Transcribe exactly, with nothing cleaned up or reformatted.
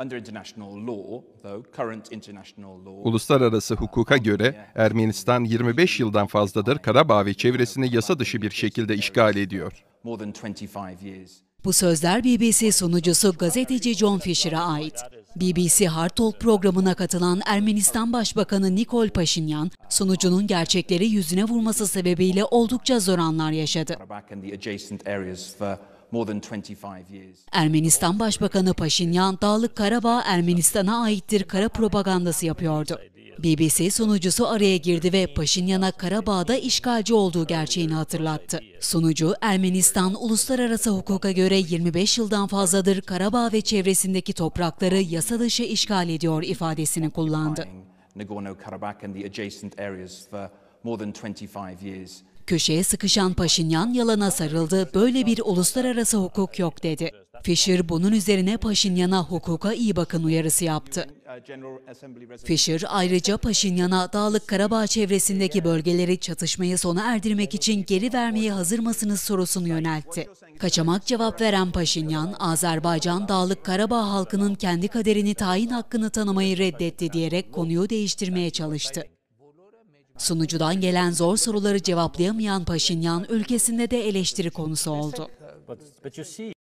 Uluslararası hukuka göre Ermenistan yirmi beş yıldan fazladır Karabağ ve çevresini yasa dışı bir şekilde işgal ediyor. Bu sözler B B C sunucusu gazeteci John Fisher'a ait. B B C Hard Talk programına katılan Ermenistan Başbakanı Nikol Paşinyan, sunucunun gerçekleri yüzüne vurması sebebiyle oldukça zor anlar yaşadı. Ermenistan Başbakanı Paşinyan, Dağlık Karabağ Ermenistan'a aittir kara propagandası yapıyordu. B B C sunucusu araya girdi ve Paşinyan'a Karabağ'da işgalci olduğu gerçeğini hatırlattı. Sunucu, Ermenistan uluslararası hukuka göre yirmi beş yıldan fazladır Karabağ ve çevresindeki toprakları yasa dışı işgal ediyor ifadesini kullandı. Köşeye sıkışan Paşinyan yalana sarıldı, böyle bir uluslararası hukuk yok dedi. Fisher bunun üzerine Paşinyan'a hukuka iyi bakın uyarısı yaptı. Fisher ayrıca Paşinyan'a Dağlık Karabağ çevresindeki bölgeleri çatışmayı sona erdirmek için geri vermeye hazır mısınız sorusunu yöneltti. Kaçamak cevap veren Paşinyan, Azerbaycan Dağlık Karabağ halkının kendi kaderini tayin hakkını tanımayı reddetti diyerek konuyu değiştirmeye çalıştı. Sunucudan gelen zor soruları cevaplayamayan Paşinyan, ülkesinde de eleştiri konusu oldu.